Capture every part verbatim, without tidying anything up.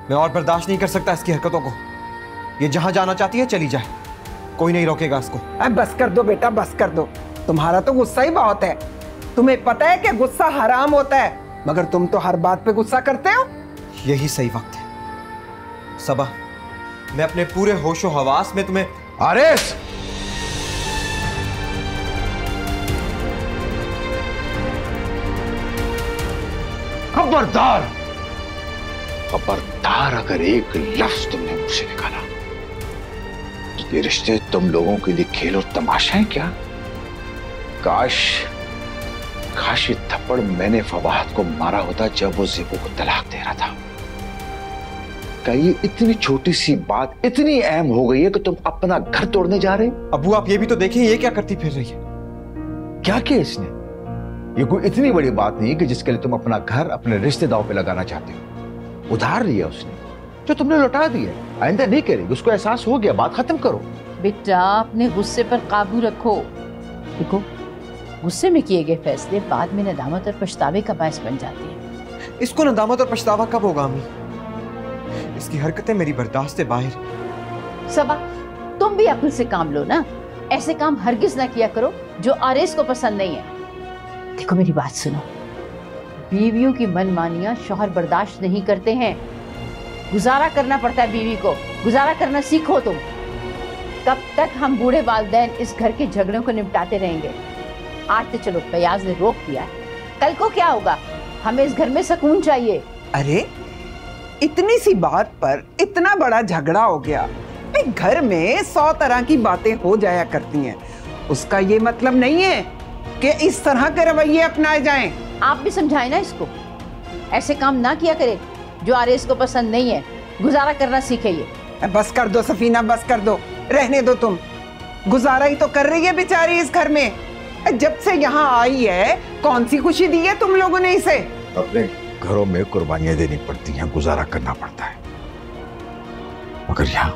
मैं और बर्दाश्त नहीं कर सकता इसकी हरकतों को। ये जहां जाना चाहती है चली जाए, कोई नहीं रोकेगा इसको। अब बस कर दो बेटा, बस कर दो। तुम्हारा तो गुस्सा ही बहुत है। तुम्हें पता है कि गुस्सा हराम होता है, मगर तुम तो हर बात पे गुस्सा करते हो। यही सही वक्त है सबा, मैं अपने पूरे होशो हवास में तुम्हें। आरिस, खबरदार, खबरदार अगर एक लफ्ज तुमने मुझसे निकाला तो ये रिश्ते तुम लोगों के लिए खेल और तमाशा है क्या? काश काश ये थप्पड़ मैंने फवाद को मारा होता जब वो ज़ेबू को तलाक दे रहा था। क्या ये इतनी छोटी सी बात इतनी अहम हो गई है कि तुम अपना घर तोड़ने जा रहे हो? अबू आप ये भी तो देखें, ये क्या करती फिर रही है। क्या किया इसने? ये कोई इतनी बड़ी बात नहीं है कि जिसके लिए तुम अपना घर, अपने रिश्ते दांव पे लगाना चाहते हो। उधार लिया उसने जो तुमने लौटा दिया, आइंदा नहीं करेगी। उसको एहसास हो गया, बात खत्म करो। बेटा अपने गुस्से पर काबू रखो। देखो गुस्से में किए गए फैसले बाद में नदामत और पछतावे का बायस बन जाते हैं। इसको नदामत और पछतावा कब होगा अम्मी? इसकी हरकतें मेरी बर्दाश्त से बाहर। सबा तुम भी अक्ल से काम लो ना, ऐसे काम हरगिज ना किया करो जो आरिस को पसंद नहीं है। देखो मेरी बात सुनो, बीवियों की मनमानियां शौहर बर्दाश्त नहीं करते हैं। गुजारा करना पड़ता है बीवी को, गुजारा करना सीखो तुम। कब तक हम बूढ़े वालिदैन इस घर के झगड़ों को निपटाते रहेंगे? आज तो चलो फयाज ने रोक दिया है, कल को क्या होगा? हमें इस घर में सुकून चाहिए। अरे इतनी सी बात पर इतना बड़ा झगड़ा हो गया। एक घर में सौ तरह की बातें हो जाया करती हैं, उसका ये मतलब नहीं है कि इस तरह के रवैये अपनाए जाएं। आप भी समझाएं ना इसको, ऐसे काम ना किया करे जो आरिस को पसंद नहीं है। गुजारा करना सीखे ये। बस कर दो सफीना, बस कर दो, रहने दो। तुम गुजारा ही तो कर रही है बेचारी इस घर में। जब से यहाँ आई है कौन सी खुशी दी है तुम लोगों ने इसे? अपने घरों में कुर्बानियां देनी पड़ती हैं, गुजारा करना पड़ता है, मगर यहाँ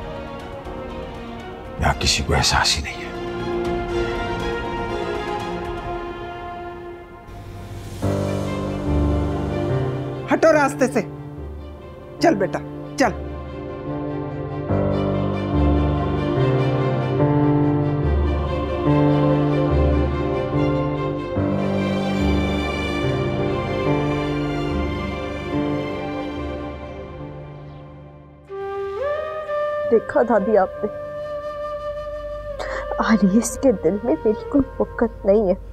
यहाँ किसी को एहसास ही नहीं है। हटो रास्ते से, चल बेटा चल। देखा दादी आपने, आरिस के दिल में बिल्कुल फुकत नहीं है।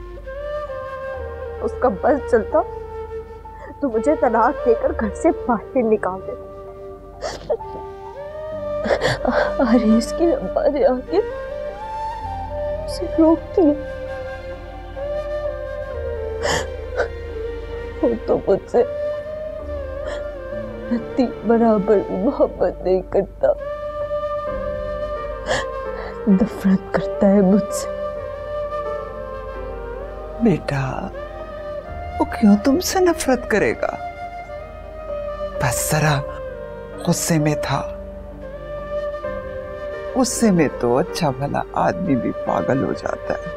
उसका बस चलता तो मुझे तलाक देकर घर से बाहर निकाल दे। आरिस की अब्बा ने आके उसे रोक दिया। वो तो मुझसे रत्ती बराबर मोहब्बत नहीं करता, नफरत करता है मुझसे। बेटा वो क्यों तुमसे नफरत करेगा? बस जरा गुस्से में था। गुस्से में तो अच्छा भला आदमी भी पागल हो जाता है।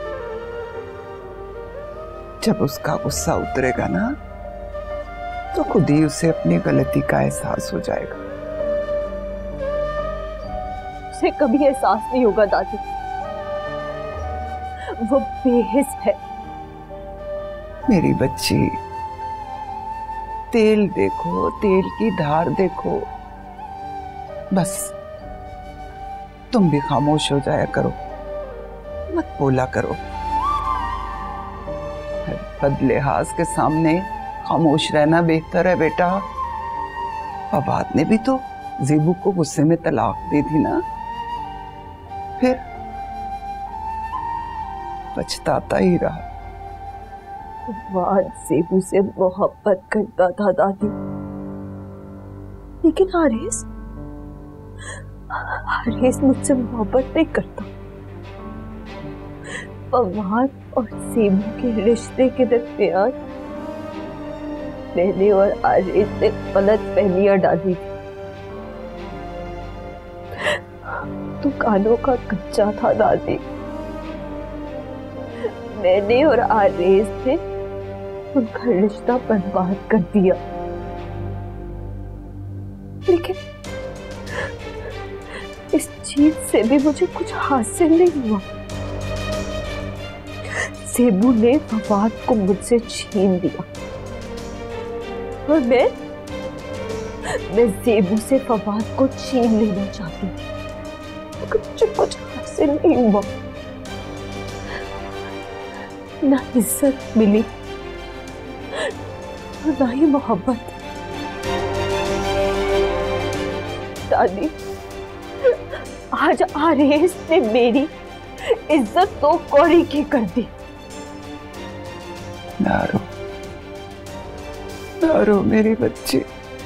जब उसका गुस्सा उतरेगा ना तो खुद ही उसे अपनी गलती का एहसास हो जाएगा। उसे कभी एहसास नहीं होगा दादी, वो बेहिस है। मेरी बच्ची, तेल देखो, तेल की धार देखो। बस तुम भी खामोश हो जाया करो, मत बोला करो। बदलिहाज के सामने खामोश रहना बेहतर है बेटा। फवाद ने भी तो ज़ेबू को गुस्से में तलाक दी थी ना, फिर पछताता ही रहा। फवाद ज़ेबू से मोहब्बत करता था दादी, लेकिन आरिस आरिस मुझसे मोहब्बत नहीं करता। फवाद और ज़ेबू के रिश्ते के दरमियान मैंने और आरिस ने गलत फहमियां डाली थी। तू कानों का कच्चा था दादी। मैंने और आरिस ने उनका रिश्ता बर्बाद कर दिया, लेकिन जीत से भी मुझे कुछ हासिल नहीं हुआ। सेबू ने फवाद को मुझसे छीन दिया और मैं मैं सेबू से फवाद को छीन लेना चाहती थी, मगर मुझे कुछ हासिल नहीं हुआ। ना इज्जत मिली और ना ही मोहब्बत। दादी, आज आरेस ने मेरी इज्जत तो कौड़ी की कर दी। नारो, नारो मेरे बच्चे,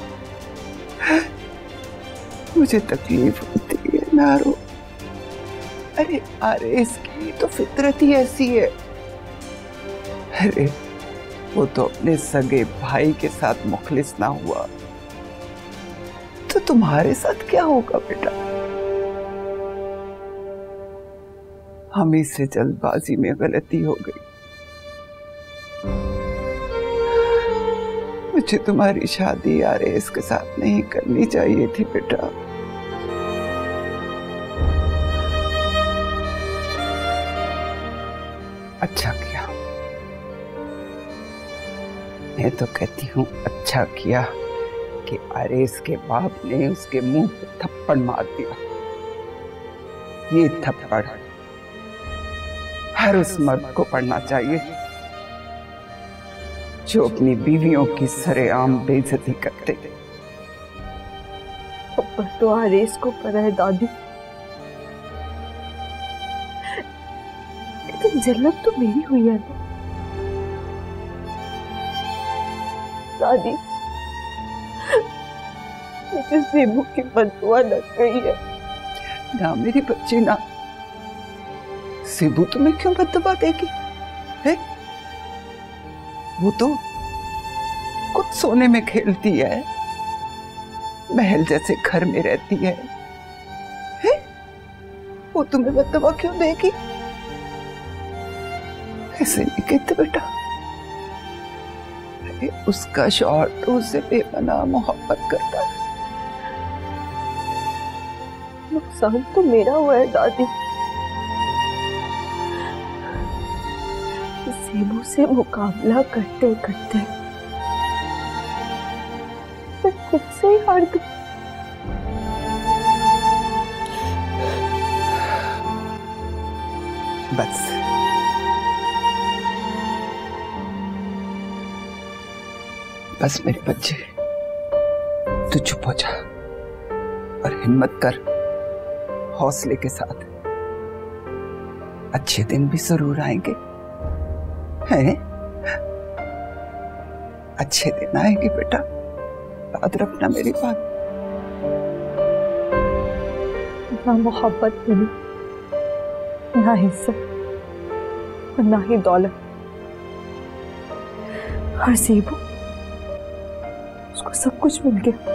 मुझे तकलीफ होती है नारो। अरे आरेस की तो फितरत ही ऐसी है। अरे वो तो अपने सगे भाई के साथ मुखलिस ना हुआ तो तुम्हारे साथ क्या होगा बेटा? हम ही से जल्दबाजी में गलती हो गई। मुझे तुम्हारी शादी आरेस के साथ नहीं करनी चाहिए थी बेटा। अच्छा किया, मैं तो कहती हूँ अच्छा किया कि आरेस के बाप ने उसके मुंह पे थप्पड़ मार दिया। ये थप्पड़ हर उस मर्द को पड़ना चाहिए जो अपनी बीवियों की सरेआम बेइज्जती करते। थप्पड़ तो आरेस को पड़ा है दादी, लेकिन जन्नत तो मेरी हुई है ना दादी। मुझे सेबू की बददुआ लग गई है। ना मेरी बच्ची ना, सेबू तुम्हें क्यों बददुआ देगी? है वो तो खुद सोने में खेलती है, महल जैसे घर में रहती है, है? वो तुम्हें बददुआ क्यों देगी? ऐसे नहीं कहते बेटा। अरे उसका शौहर तो उससे बेपनाह मोहब्बत करता है। नुकसान तो मेरा हुआ है दादी। सेबू से मुकाबला करते करते मैं खुद से ही हार गई। बस बस मेरे बच्चे, तू चुप हो जा और हिम्मत कर, हौसले के साथ। अच्छे दिन भी जरूर आएंगे, हैं? अच्छे दिन आएंगे बेटा, याद रखना मेरी बात। ना मोहब्बत मिली, ना इज्जत, ना ही दौलत। और सेबू, उसको सब कुछ मिल गया।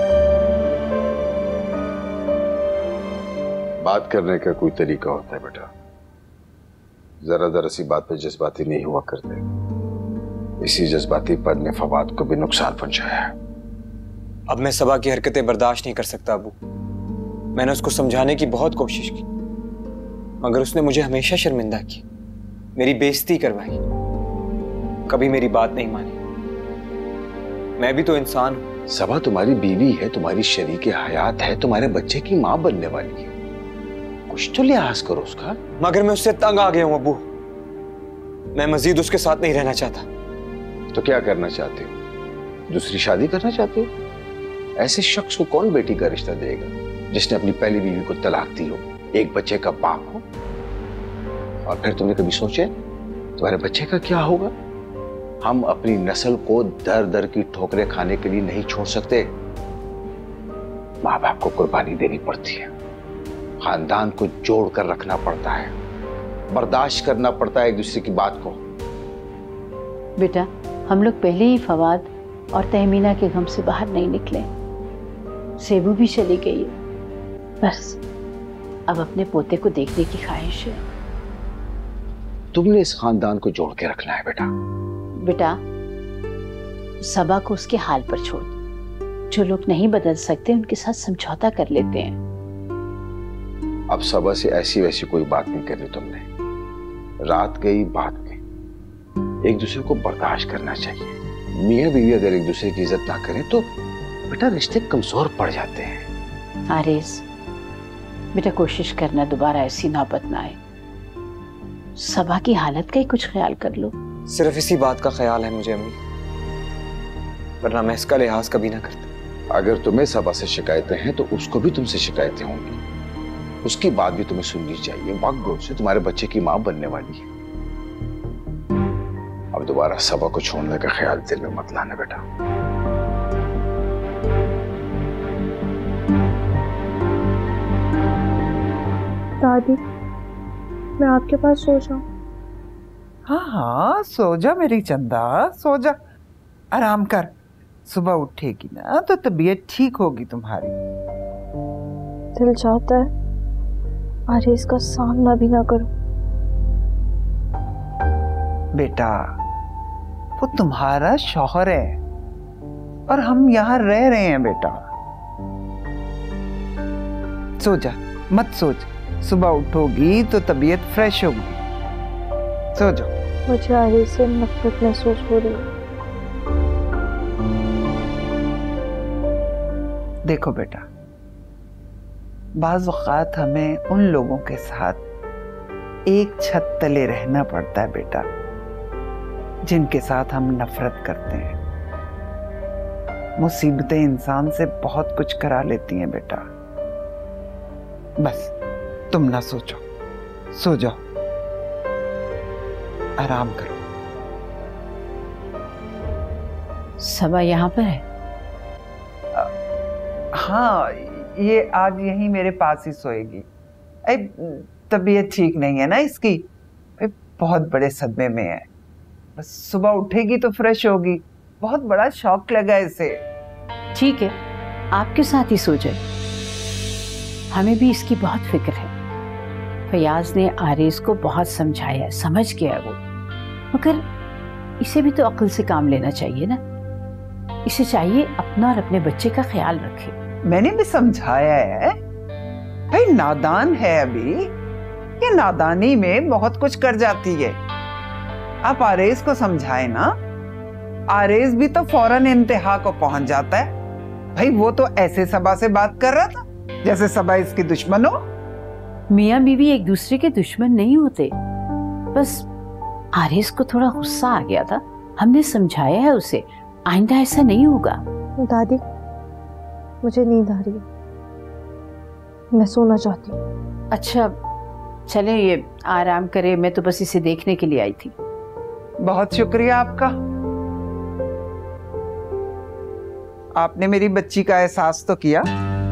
बात करने का कोई तरीका होता है बेटा, जरा जरा सी बात पे जज्बाती नहीं हुआ करते। इसी जज्बातीपन ने फवाद को भी नुकसान पहुंचाया है। अब मैं सबा की हरकतें बर्दाश्त नहीं कर सकता अबू। मैंने उसको समझाने की बहुत कोशिश की, मगर उसने मुझे हमेशा शर्मिंदा किया, मेरी बेइज्जती करवाई, कभी मेरी बात नहीं मानी। मैं भी तो इंसान हूं। सबा तुम्हारी बीवी है, तुम्हारी शरीके हयात है, तुम्हारे बच्चे की माँ बनने वाली है, कुछ तो लिहाज करो उसका। मगर मैं उससे तंग आ गया हूं अबू, मैं मजीद उसके साथ नहीं रहना चाहता। तो क्या करना चाहते हो? दूसरी शादी करना चाहते हो? ऐसे शख्स को कौन बेटी का रिश्ता देगा जिसने अपनी पहली बीवी को तलाक दी हो, एक बच्चे का बाप हो? और फिर तुमने कभी सोचे तुम्हारे बच्चे का क्या होगा? हम अपनी नस्ल को दर दर की ठोकरें खाने के लिए नहीं छोड़ सकते। माँ बाप को कुर्बानी देनी पड़ती है, खानदान को जोड़ कर रखना पड़ता है, बर्दाश्त करना पड़ता है एक दूसरे की बात को। बेटा, हम लोग पहले ही फवाद और तहमीना के गम से बाहर नहीं निकले। सेबू भी चली गई है, बस अब अपने पोते को देखने की ख्वाहिश है। तुमने इस खानदान को जोड़ के रखना है बेटा। बेटा, सबा को उसके हाल पर छोड़ दो। जो लोग नहीं बदल सकते उनके साथ समझौता कर लेते हैं। अब सबा से ऐसी वैसी कोई बात नहीं करनी तुमने। रात गई बात गई, एक दूसरे को बर्दाश्त करना चाहिए। मियाँ बीवी अगर एक दूसरे की इज्जत ना करें तो बेटा रिश्ते कमजोर पड़ जाते हैं। आरिस, बेटा कोशिश करना दोबारा ऐसी नौबत ना आए। सबा की हालत का ही कुछ ख्याल कर लो। सिर्फ इसी बात का ख्याल है मुझे अम्मी, वरना मैं इसका लिहाज कभी ना करता। अगर तुम्हें सबा से शिकायतें हैं तो उसको भी तुमसे शिकायतें होंगी। उसकी बात भी तुम्हें सुननी चाहिए। वाकई से तुम्हारे बच्चे की मां बनने वाली है। अब दोबारा सबा को छोड़ने का ख्याल दिल में मत लाना बेटा। दादी, मैं आपके पास सो जाऊं? हाँ हाँ, सो जा मेरी चंदा, सो जा, आराम कर। सुबह उठेगी ना तो तबीयत ठीक होगी तुम्हारी। दिल चाहता है आरिस का सामना भी ना करूं। बेटा, वो तुम्हारा शौहर है और हम यहाँ रह रहे हैं बेटा। सो जा, मत सोच। सुबह उठोगी तो तबीयत फ्रेश होगी। सो जाओ। मुझे आरिस से नफरत महसूस हो रही है। देखो बेटा, बाज़ औक़ात हमें उन लोगों के साथ एक छत तले रहना पड़ता है बेटा, जिनके साथ हम नफरत करते हैं। मुसीबतें इंसान से बहुत कुछ करा लेती हैं बेटा। बस तुम ना सोचो, सो जाओ, आराम करो। सबा यहाँ पर है? हाँ, ये आज यहीं मेरे पास ही सोएगी। तबीयत ठीक नहीं है ना इसकी, बहुत बड़े सदमे में है। बस सुबह उठेगी तो फ्रेश होगी। बहुत बड़ा शौक लगा इसे। ठीक है, आपके साथ ही सो जाए। हमें भी इसकी बहुत फिक्र है। फयाज ने आरिस को बहुत समझाया, समझ गया वो, मगर इसे भी तो अक्ल से काम लेना चाहिए ना। इसे चाहिए अपना और अपने बच्चे का ख्याल रखे। मैंने भी समझाया है भाई, नादान है अभी, ये नादानी में बहुत कुछ कर जाती है। आप आरेज को समझाए ना। आरेज भी तो फौरन इंतहा को पहुंच जाता है। भाई वो तो ऐसे सबा से बात कर रहा था जैसे सबा इसकी दुश्मन हो। मियाँ बीवी एक दूसरे के दुश्मन नहीं होते, बस आरेज को थोड़ा गुस्सा आ गया था। हमने समझाया है उसे, आइंदा ऐसा नहीं होगा। दादी, मुझे नींद आ रही है, मैं सोना चाहती हूँ। अच्छा चले, ये आराम करे। मैं तो बस इसे देखने के लिए आई थी। बहुत शुक्रिया आपका। आपने मेरी बच्ची का एहसास तो किया।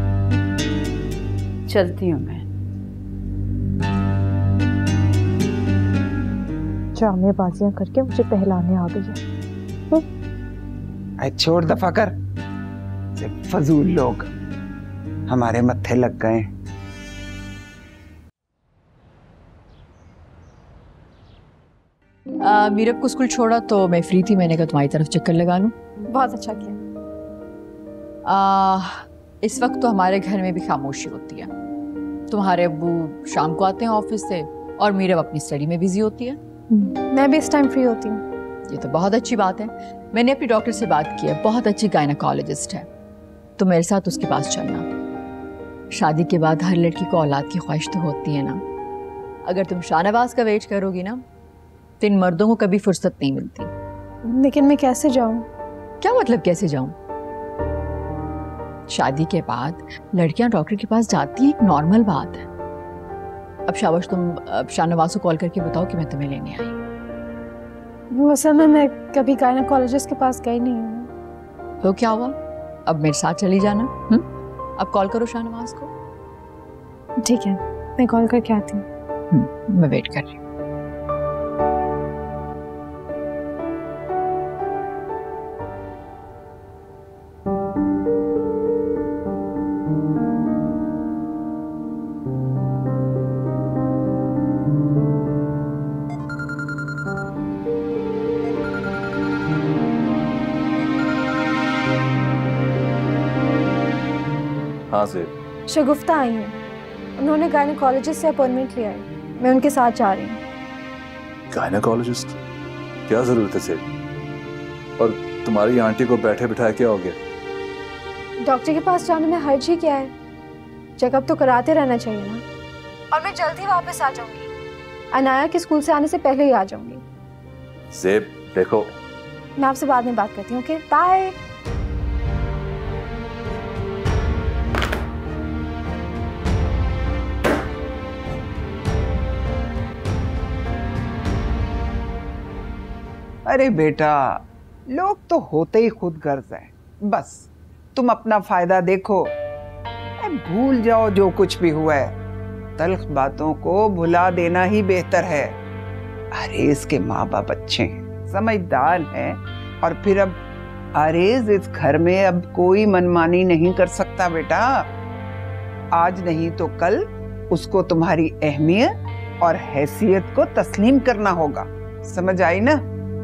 चलती हूँ मैं। ड्रामेबाजियां करके मुझे पहलाने आ गई है। आई छोड़ दफा कर, फजूल लोग हमारे मत्थे लग गए। मीरब को स्कूल छोड़ा तो मैं फ्री थी, मैंने कहा तुम्हारी तरफ चक्कर लगा लूं। बहुत अच्छा किया। आ, इस वक्त तो हमारे घर में भी खामोशी होती है। तुम्हारे अब्बू शाम को आते हैं ऑफिस से और मीरब अपनी स्टडी में बिजी होती है। मैं भी इस टाइम फ्री होती हूँ। ये तो बहुत अच्छी बात है। मैंने अपनी डॉक्टर से बात की है, बहुत अच्छी गायनेकोलॉजिस्ट है। तो मेरे साथ उसके पास चलना। शादी के बाद हर लड़की को औलाद की ख्वाहिश तो होती है ना। अगर तुम शाहनवाज का वेट करोगी ना तो इन मर्दों को कभी फुर्सत नहीं मिलती। लेकिन मैं कैसे जाऊं? क्या मतलब कैसे जाऊं? शादी के बाद लड़कियां डॉक्टर के पास जाती हैं, एक नॉर्मल बात है। अब शाबाश, तुम शाहनवाज को कॉल करके बताओ कि मैं तुम्हें लेने आई। वैसे में मैं कभी गायनेकोलॉजिस्ट के पास गई नहीं हूँ। तो क्या हुआ, अब मेरे साथ चली जाना। हुँ? अब कॉल करो शाहनवाज को। ठीक है, मैं कॉल करके आती हूँ। मैं वेट कर रही हूँ। हाँ से शगुफ्ता आई है। उन्होंने गायनेकोलॉजिस्ट से अपॉइंटमेंट लिया है, मैं उनके साथ जा रही हूँ। गायनेकोलॉजिस्ट? क्या जरूरत है सेब? और तुम्हारी आंटी को बैठे बिठाए क्या हो गया? डॉक्टर के पास जाने में हर्ज ही क्या है, चेकअप तो कराते रहना चाहिए ना। और मैं जल्दी वापस आ जाऊंगी, अनाया के स्कूल से आने से पहले ही आ जाऊंगी। सेब देखो, मैं आपसे बाद में बात करती हूँ। Okay bye. अरे बेटा, लोग तो होते ही खुद गर्ज है, बस तुम अपना फायदा देखो, भूल जाओ जो कुछ भी हुआ है। तल्ख बातों को भुला देना ही बेहतर है। अरेज के माँ बाप अच्छे हैं, समझदार हैं, और फिर अब अरेज इस घर में अब कोई मनमानी नहीं कर सकता बेटा। आज नहीं तो कल उसको तुम्हारी अहमियत और हैसियत को तस्लीम करना होगा, समझ आई ना?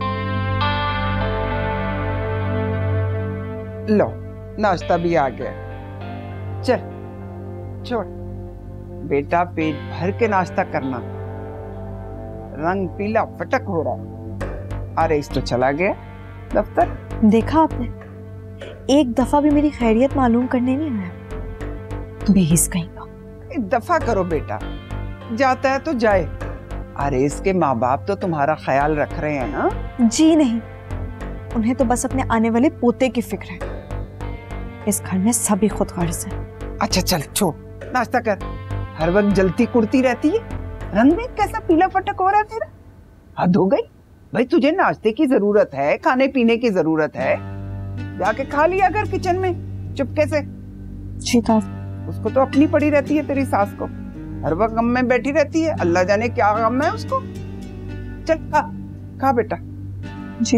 लो नाश्ता भी आ गया, चल छोड़ बेटा, पेट भर के नाश्ता करना। रंग पीला फटक हो रहा। अरे इस तो चला गया दफ्तर। देखा आपने, एक दफा भी मेरी खैरियत मालूम करने नहीं आया, बेहिस कहीं का। दफा करो बेटा, जाता है तो जाए। अरे इसके माँ बाप तो तुम्हारा ख्याल रख रहे हैं ना? जी नहीं, उन्हें तो बस अपने आने वाले पोते की फिक्र है। इस घर में सभी खुद गर्ज है। अच्छा चल छोड़, नाश्ता कर, हर वक्त जलती कुड़ती रहती है। रंग देख कैसा पीला फटक हो रहा है तेरा, हद हो गई। भाई तुझे नाश्ते की जरूरत है, खाने पीने की जरूरत है, जाके खा लिया कर किचन में चुपके से। जी उसको तो अपनी पड़ी रहती है तेरी सास को, हर वक्त गम में बैठी रहती है, अल्लाह जाने क्या गम है उसको। चल खा खा बेटा। जी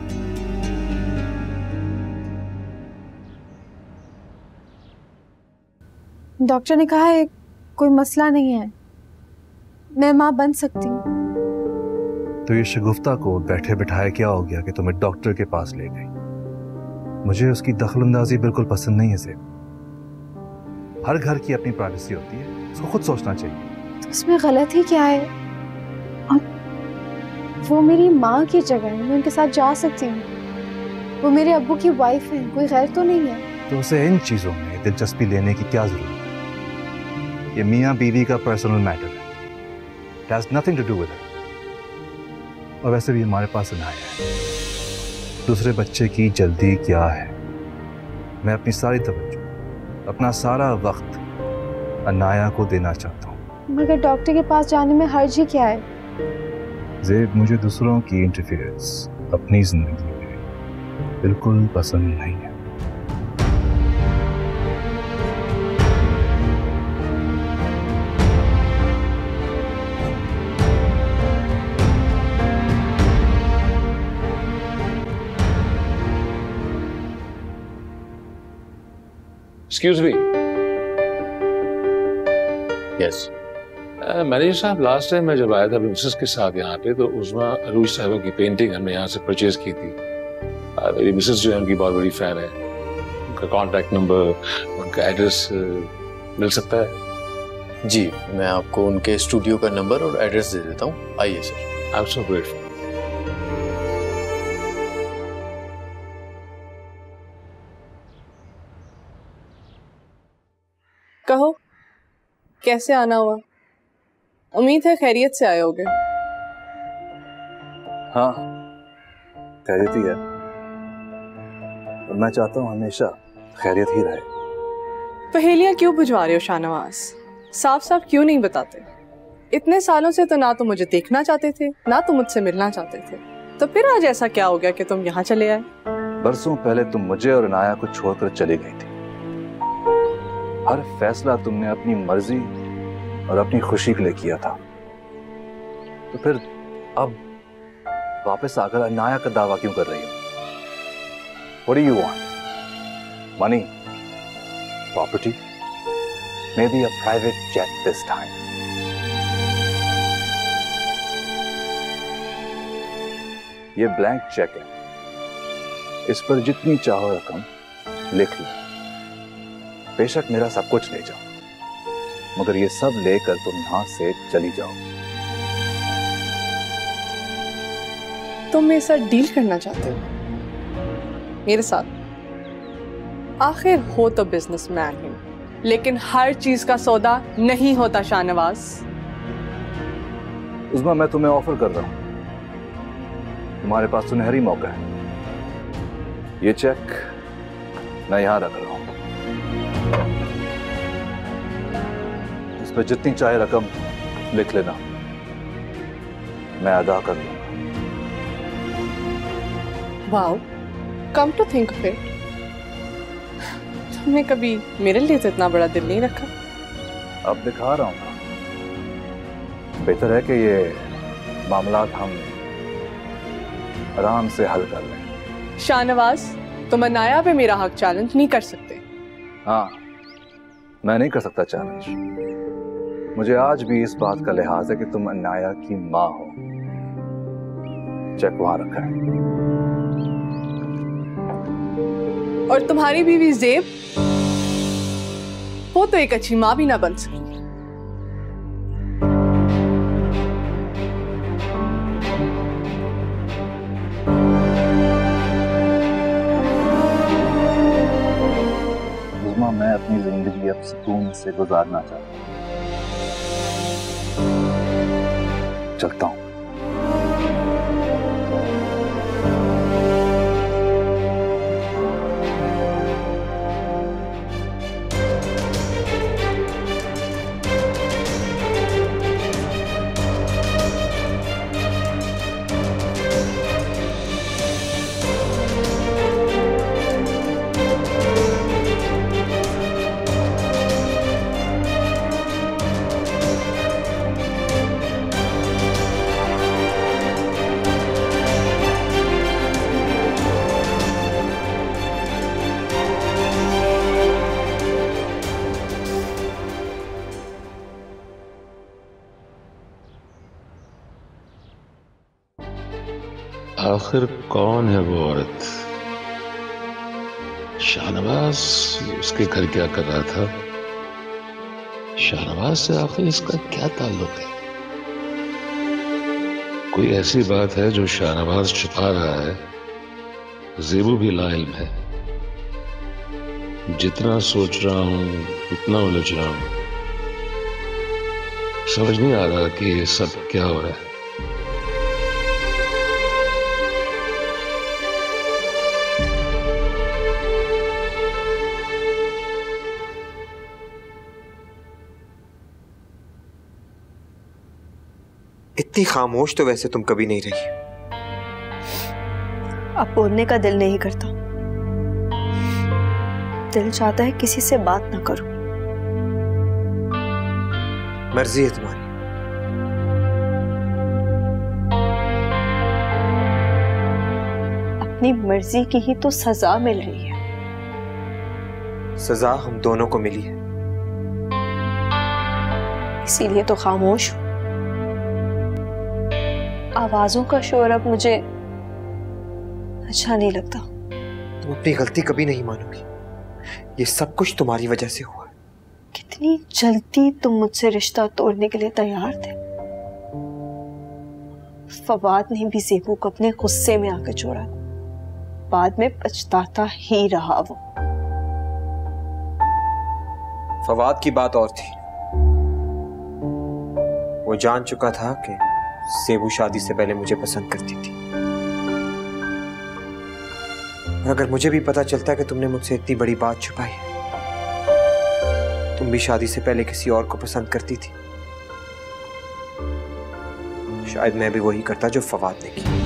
डॉक्टर ने कहा है कोई मसला नहीं है, मैं माँ बन सकती हूँ। तो ये शगुफ्ता को बैठे बिठाए क्या हो गया कि तुम्हें डॉक्टर के पास ले गई? मुझे उसकी दखलंदाजी बिल्कुल पसंद नहीं है सेब। हर घर की अपनी प्राइवेसी होती है, उसको खुद सोचना चाहिए। तो उसमें गलत ही क्या है? और वो मेरी माँ की जगह है, मैं उनके साथ जा सकती हूँ। वो मेरे अब्बू की वाइफ है, कोई गैर तो नहीं है। तो उसे इन चीजों में दिलचस्पी लेने की क्या जरूरत है? ये मियाँ बीवी का पर्सनल मैटर है, It has nothing to do with it। और वैसे भी हमारे पास अनाया है, दूसरे बच्चे की जल्दी क्या है? मैं अपनी सारी तवज्जो, अपना सारा वक्त अनाया को देना चाहता हूँ। मगर डॉक्टर के पास जाने में हर्ज ही क्या है? ज़ेब, मुझे दूसरों की इंटरफेरेंस अपनी जिंदगी में बिल्कुल पसंद नहीं है। Excuse me. Yes. मैनेजर साहब, लास्ट टाइम मैं जब आया था मिसेस के साथ यहाँ पे, तो उस्मा अरूज साहबों की पेंटिंग हमने यहाँ से परचेज की थी। uh, मेरी मिसेस जो है उनकी बहुत बड़ी फैन है। उनका कॉन्टैक्ट नंबर, उनका एड्रेस मिल सकता है? जी, मैं आपको उनके स्टूडियो का नंबर और एड्रेस दे देता हूँ। आइए sir. I am so grateful. कहो, कैसे आना हुआ? उम्मीद है खैरियत से आए होगे। हाँ, खैरियत ही है, और मैं चाहता हूँ हमेशा खैरियत ही रहे। पहेलियाँ क्यों बुझवा रहे हो शाहनवाज? साफ साफ क्यों नहीं बताते? इतने सालों से तो ना तो मुझे देखना चाहते थे, ना तो मुझसे मिलना चाहते थे, तो फिर आज ऐसा क्या हो गया कि तुम यहाँ चले आए? बरसों पहले तुम मुझे और अनाया को छोड़कर चली गई थी। हर फैसला तुमने अपनी मर्जी और अपनी खुशी के लिए किया था, तो फिर अब वापस आकर अनाया का दावा क्यों कर रही हो? What do you want? Money? Property? Maybe a private jet this time. ये ब्लैंक चेक है, इस पर जितनी चाहो रकम लिख लो, बेशक मेरा सब कुछ ले जाओ, मगर ये सब लेकर तुम यहां से चली जाओ। तुम मेरे साथ डील करना चाहते हो? मेरे साथ? आखिर हो तो बिजनेसमैन ही, लेकिन हर चीज का सौदा नहीं होता शाहनवाज। उस्मा, मैं तुम्हें ऑफर कर रहा हूं, तुम्हारे पास सुनहरी मौका है। ये चेक मैं यहां रख रहा हूं, इस पर जितनी चाहे रकम लिख लेना, मैं अदा कर लूंगा। Wow, come to think of it, तुमने कभी मेरे लिए तो इतना बड़ा दिल नहीं रखा। अब दिखा रहा हूं ना, बेहतर है कि ये मामला हम आराम से हल कर लें। शाहनवाज, तुम अनाया पे मेरा हक चैलेंज नहीं कर सकते। हाँ, मैं नहीं कर सकता चैलेंज। मुझे आज भी इस बात का लिहाज है कि तुम अनाया की माँ हो। चेक वहां रखा है। और तुम्हारी बीवी ज़ेब, वो तो एक अच्छी माँ भी ना बन सकी। उस्मा, मैं अपनी जिंदगी अब सुकून से गुजारना चाहता हूँ। चलता हूँ। आखिर कौन है वो औरत? शाहनवाज उसके घर क्या कर रहा था? शाहनवाज से आखिर इसका क्या ताल्लुक है? कोई ऐसी बात है जो शाहनवाज छुपा रहा है? ज़ेबू भी लाइल्म है। जितना सोच रहा हूं उतना उलझ रहा हूं। समझ नहीं आ रहा कि ये सब क्या हो रहा है। इतनी खामोश तो वैसे तुम कभी नहीं रही। अब बोलने का दिल नहीं करता, दिल चाहता है किसी से बात ना करूं। मर्जी है तुम्हारी। अपनी मर्जी की ही तो सजा मिल रही है। सजा हम दोनों को मिली है, इसीलिए तो खामोश हूं। आवाजों का शोर अब मुझे अच्छा नहीं लगता। तुम अपनी गलती कभी नहीं मानोगी। ये सब कुछ तुम्हारी वजह से हुआ। कितनी जल्दी तुम मुझसे रिश्ता तोड़ने के लिए तैयार थे। फवाद ने भी ज़ेबू को अपने गुस्से में आकर छोड़ा, बाद में पछताता ही रहा। वो फवाद की बात और थी। वो जान चुका था कि ज़ेबू शादी से पहले मुझे पसंद करती थी। और अगर मुझे भी पता चलता कि तुमने मुझसे इतनी बड़ी बात छुपाई है, तुम भी शादी से पहले किसी और को पसंद करती थी, शायद मैं भी वही करता जो फवाद ने किया।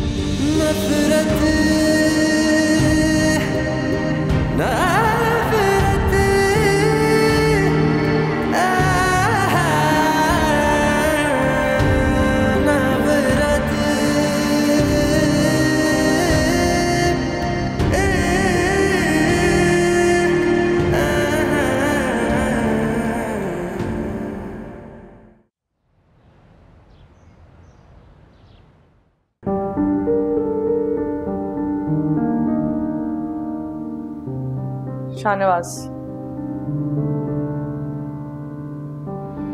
शाहनवाज,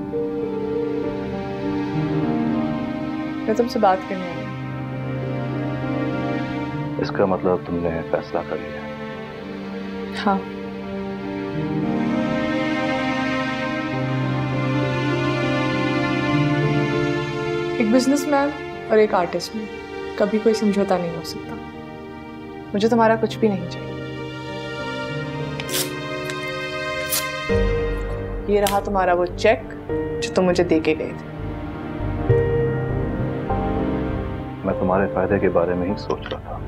मैं तुमसे बात करने आई। इसका मतलब तुमने फैसला कर लिया? हाँ। एक बिजनेसमैन और एक आर्टिस्ट में कभी कोई समझौता नहीं हो सकता। मुझे तुम्हारा कुछ भी नहीं चाहिए। ये रहा तुम्हारा वो चेक जो तुम मुझे दे के गए थे। मैं तुम्हारे फायदे के बारे में ही सोच रहा था,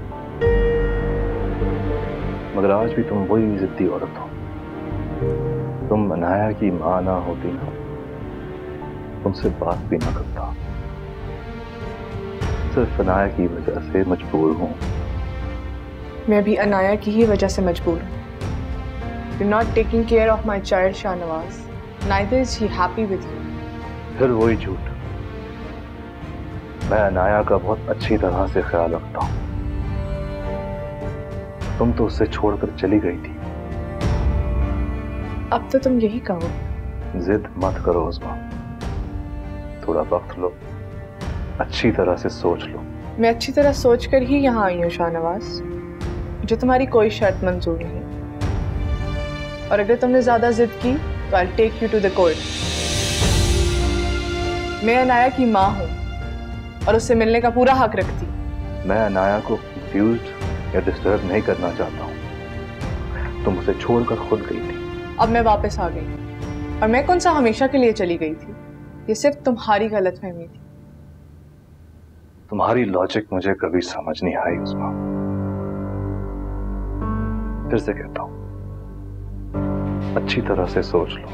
मगर आज भी तुम वही जिद्दी औरत हो। तुम अनाया की मां ना होती ना, तुमसे बात भी ना करता। सिर्फ अनाया की वजह से मजबूर हूं। मैं भी अनाया की ही वजह से मजबूर हूं। You're not taking care of my child, Shahnawaz. Neither is he happy with you. फिर वही झूठ। मैं अनाया का बहुत अच्छी तरह से ख्याल रखता हूं। तुम तो उससे छोड़कर चली गई थी। अब तो तुम यही कहो। जिद मत करो उस्मा, थोड़ा वक्त लो, अच्छी तरह से सोच लो। मैं अच्छी तरह सोच कर ही यहाँ आई हूँ शाहनवाज। मुझे तुम्हारी कोई शर्त मंजूर नहीं, और अगर तुमने ज्यादा जिद की तो I'll take you to the court. मैं अनाया की माँ हूँ और उससे मिलने का पूरा हक रखती। मैं अनाया को कंफ्यूज्ड या डिस्टर्ब नहीं करना चाहता हूँ। तुम उसे छोड़कर खुद गई थी। अब मैं वापस आ गई, और मैं कौन सा हमेशा के लिए चली गई थी? ये सिर्फ तुम्हारी गलतफहमी थी। तुम्हारी लॉजिक मुझे कभी समझ नहीं आई उस्मा। फिर से कहता हूँ, अच्छी तरह से सोच लो।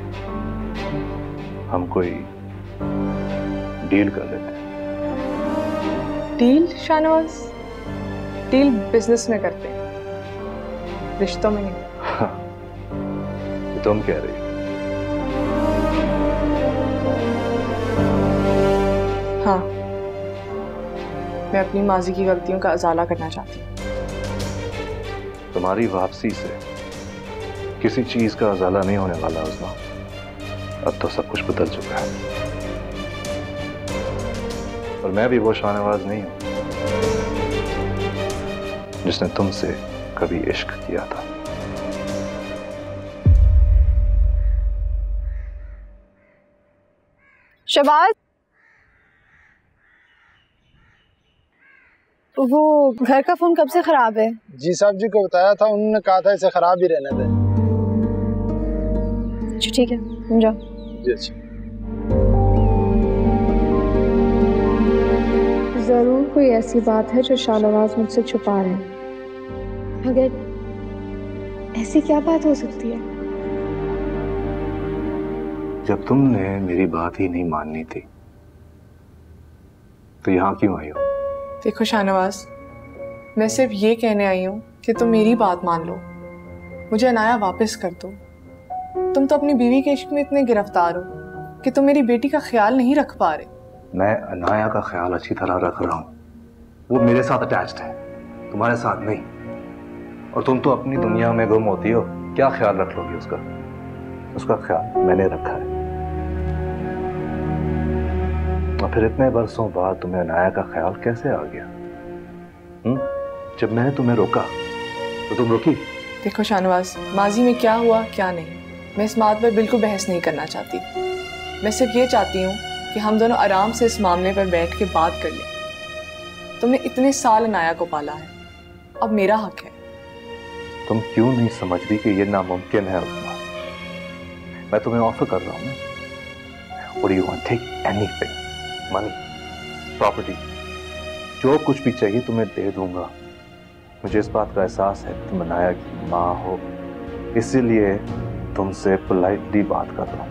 हम कोई डील कर लेते हैं। डील शाहनवाज? डील बिजनेस में करते हैं, रिश्तों में नहीं। हाँ, तुम कह रही हो। हाँ, मैं अपनी माजी की गलतियों का अजाला करना चाहती हूँ। तुम्हारी वापसी से किसी चीज का अजाला नहीं होने वाला उस्मा। अब तो सब कुछ बदल चुका है, और मैं भी वो शाहनवाज नहीं हूं जिसने तुमसे कभी इश्क किया था। शबाज, वो घर का फोन कब से खराब है? जी साहब जी को बताया था, उन्होंने कहा था इसे खराब ही रहने दें। अच्छा ठीक है, तुम जाओ। जी अच्छा। जरूर कोई ऐसी बात है जो शाहनवाज मुझसे छुपा रहे हैं। मगर ऐसी क्या बात हो सकती है? जब तुमने मेरी बात ही नहीं माननी थी तो यहाँ क्यों आई हो? देखो शाहनवाज, मैं सिर्फ ये कहने आई हूँ कि तुम मेरी बात मान लो, मुझे अनाया वापस कर दो। तुम तो अपनी बीवी के इश्क में इतने गिरफ्तार हो कि तुम मेरी बेटी का ख्याल नहीं रख पा रहे। मैं अनाया का ख्याल अच्छी तरह रख रहा हूँ। वो मेरे साथ अटैच्ड है, तुम्हारे साथ नहीं। और तुम तो अपनी दुनिया में गुम होती हो, क्या ख्याल रख लोगी उसका? उसका ख्याल मैंने रखा है। और फिर इतने बरसों बाद तुम्हें अनाया का ख्याल कैसे आ गया? हुँ? जब मैंने तुम्हें रोका तो तुम रुकी। देखो शाहनवाज, माजी में क्या हुआ क्या नहीं, मैं इस बात पर बिल्कुल बहस नहीं करना चाहती। मैं सिर्फ ये चाहती हूँ कि हम दोनों आराम से इस मामले पर बैठ के बात कर लें। तुमने इतने साल अनाया को पाला है, अब मेरा हक है। तुम क्यों नहीं समझ रही कि ये नामुमकिन है उस्मा? मैं तुम्हें ऑफर कर रहा हूँ। What do you want? Take anything. Money, property, जो कुछ भी चाहिए तुम्हें दे दूंगा। मुझे इस बात का एहसास है तुम अनाया की माँ हो, इसीलिए तुमसे पोलाइटली बात कर रहा हूँ।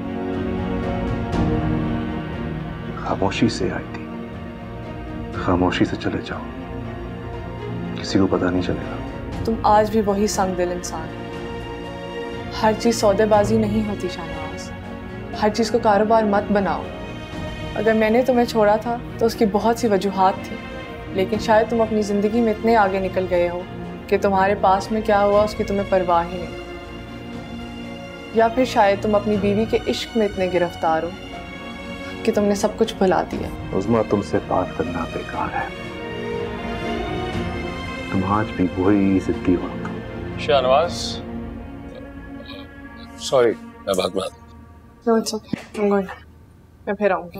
खामोशी से आई थी, खामोशी से चले जाओ, किसी को पता नहीं चलेगा। तुम आज भी वही संगदिल इंसान हो। हर चीज सौदेबाजी नहीं होती शाहनवाज, हर चीज को कारोबार मत बनाओ। अगर मैंने तुम्हें छोड़ा था तो उसकी बहुत सी वजूहात थी, लेकिन शायद तुम अपनी ज़िंदगी में इतने आगे निकल गए हो कि तुम्हारे पास में क्या हुआ उसकी तुम्हें परवाह ही नहीं। या फिर शायद तुम अपनी बीवी के इश्क में इतने गिरफ्तार हो कि तुमने सब कुछ भुला दिया। उज़मा, तुमसे बात करना बेकार है। तुम आज भी वही जिद्दी हो। शाहनवाज, सॉरी, मैं बात बात No, it's okay. I'm going. मैं फिर आऊंगी।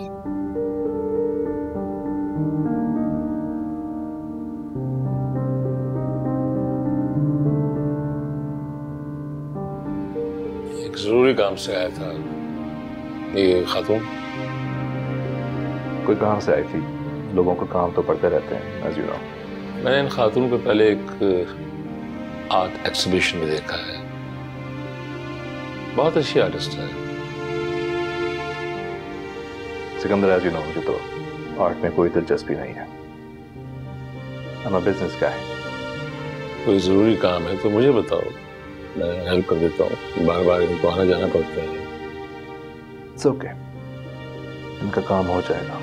एक जरूरी काम से आया था। ये खातून कोई काम से आई थी? लोगों को काम तो पड़ते रहते हैं, as you know। मैंने इन खातून को पहले एक आर्ट एग्जीबिशन में देखा है। बहुत अच्छी आर्टिस्ट है। सिकंदर, as you know, मुझे तो आर्ट में कोई दिलचस्पी नहीं है। I'm a business guy। कोई जरूरी काम है तो मुझे बताओ, मैं हेल्प कर देता हूँ। बार बार इनको आना जाना पड़ता है। It's okay, इनका काम हो जाएगा।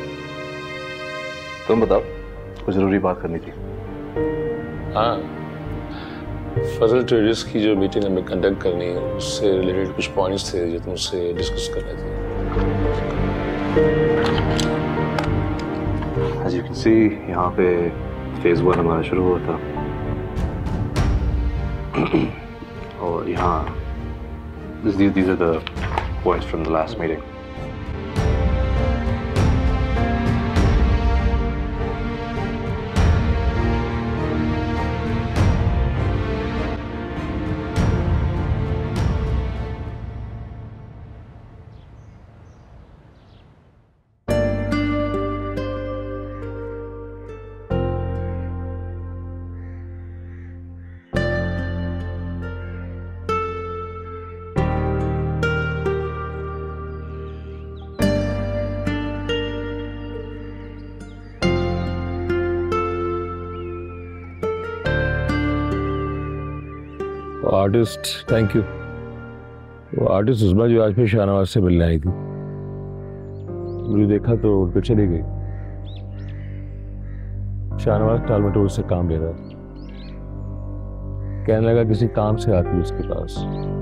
तुम बताओ, कुछ जरूरी बात करनी थी। हाँ, फजल ट्रेडर्स की जो मीटिंग हमें कंडक्ट करनी है उससे रिलेटेड कुछ पॉइंट्स थे जो तुमसे डिस्कस करने थे। As you can see, यहाँ पे फेज वन हमारा शुरू हुआ था और यहाँ these these are the points from the last meeting. Artist, thank you. वो आर्टिस्ट उज़मा जो आज फिर शाहनवाज से मिलने आई थी, मुझे देखा तो उनको चली गई। शाहनवाज टाल मटोल से काम ले रहा था। कहने लगा किसी काम से आती उसके पास,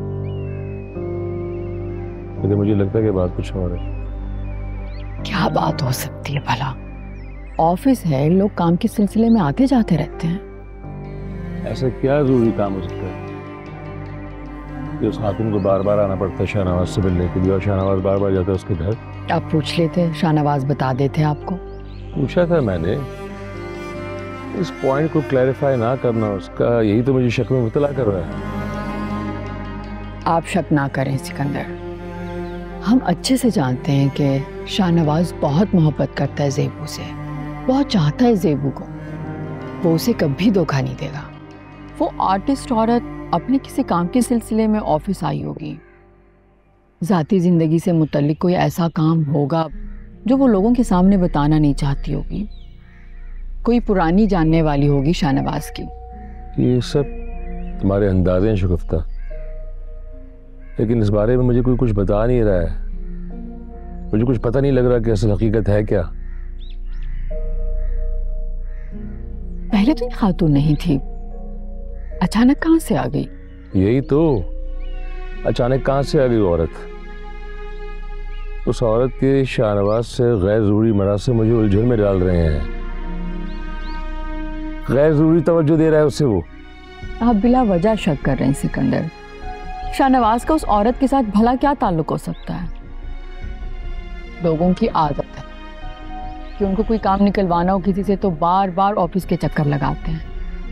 लेकिन मुझे लगता है कि बात कुछ और है। क्या बात हो सकती है भला? ऑफिस है, लोग काम के सिलसिले में आते जाते रहते हैं। ऐसा क्या जरूरी काम हो सकता है कि उस खातून को बार बार आना पड़ता है शाहनवाज से मिलने के लिए, और शाहनवाज बार बार जाता है उसके घर? आप पूछ लेते, शाहनवाज बता देते आपको। पूछा था मैंने। इस पॉइंट को क्लैरिफाई ना करना उसका, यही तो मुझे शक में मुब्तला कर रहा है। आप शक ना करें सिकंदर, हम अच्छे से जानते हैं कि शाहनवाज बहुत मोहब्बत करता है ज़ेबू से, बहुत चाहता है ज़ेबू को। वो उसे कभी धोखा नहीं देगा। वो आर्टिस्ट औरत अपने किसी काम के सिलसिले में ऑफिस आई होगी, ज़ाती ज़िंदगी से मुतल्लिक कोई ऐसा काम होगा जो वो लोगों के सामने बताना नहीं चाहती होगी। कोई पुरानी जानने वाली होगी शाहनवाज की। ये सब तुम्हारे अंदाजे हैं शुगुफ्ता, लेकिन इस बारे में मुझे कोई कुछ बता नहीं रहा है। मुझे कुछ पता नहीं लग रहा कि असल हकीकत है क्या। पहले तो ये खातून नहीं थी, अचानक कहां से आ गई? यही तो, अचानक कहां से आ गई औरत? उस औरत के शाहनवाज से गैर जरूरी मरासिम मुझे उलझन में डाल रहे हैं। गैर जरूरी तवज्जो दे रहा है उसे वो। आप बिला वजह शक कर रहे हैं सिकंदर। शाहनवाज का उस औरत के साथ भला क्या ताल्लुक हो सकता है? लोगों की आदत है कि उनको कोई काम निकलवाना हो किसी से तो बार बार ऑफिस के चक्कर लगाते हैं।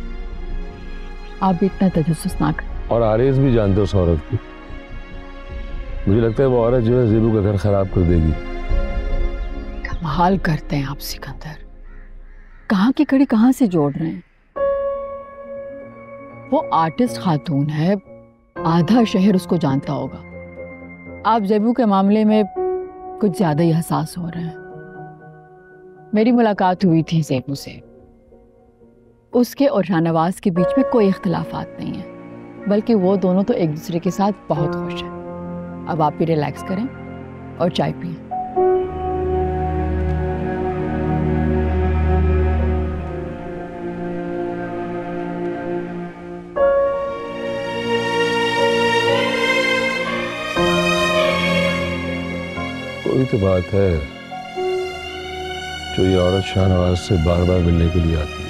आप भी इतना तजस्सुस ना करें। और आरेज भी जानते उस औरत को। मुझे लगता है वो औरत जो है ज़ेबू का घर खराब कर देगी। कमाल करते हैं आप सिकंदर, कहाँ की कड़ी कहाँ से जोड़ रहे हैं। वो आर्टिस्ट खातून है, आधा शहर उसको जानता होगा। आप ज़ेबू के मामले में कुछ ज्यादा ही हसास हो रहे हैं। मेरी मुलाकात हुई थी ज़ेबू से। उसके और शाहनवाज के बीच में कोई इख्तिलाफात नहीं है, बल्कि वो दोनों तो एक दूसरे के साथ बहुत खुश हैं। अब आप भी रिलैक्स करें और चाय पिएं। कोई तो बात है जो ये औरत शाहनवाज से बार बार मिलने के लिए आती है।